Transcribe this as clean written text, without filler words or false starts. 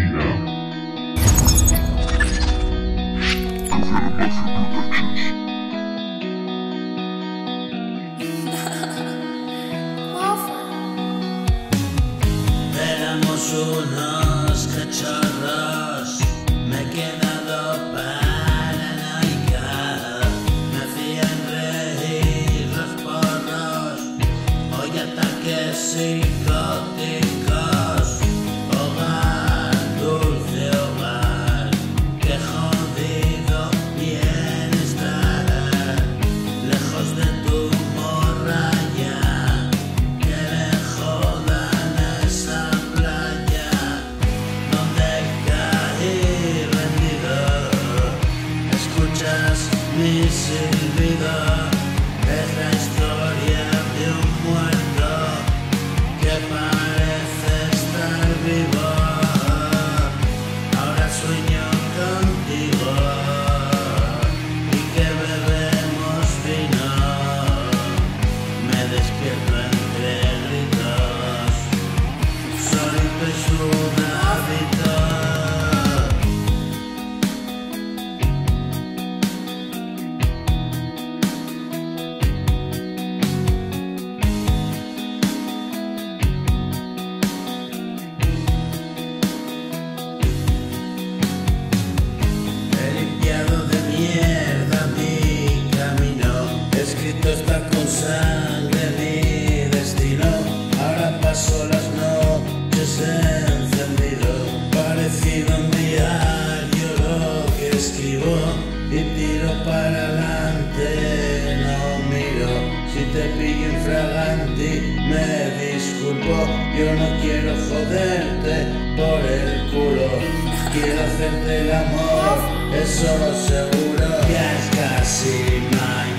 Éramos unos cachorros, me he quedado paranoica, me hacían reír los porros, hoy ataques psicóticos. Hogar, dulce hogar, qué jodido bienestar, lejos de tu morralla, que le jodan esa playa donde caí rendido. Escuchas mi silbido, es la historia de un muerto que parece estar vivo. Ahora sueño contigo y que bebemos vino. Me despierto entre gritos, soy pesuda habito. Escrito está con sangre mi destino. Ahora paso las noches encendido, parecido un diario lo que escribo, y tiro para adelante, no miro. Si te pillo infraganti me disculpo, yo no quiero joderte por el culo, quiero hacerte el amor, eso seguro. Ya es casi mañana.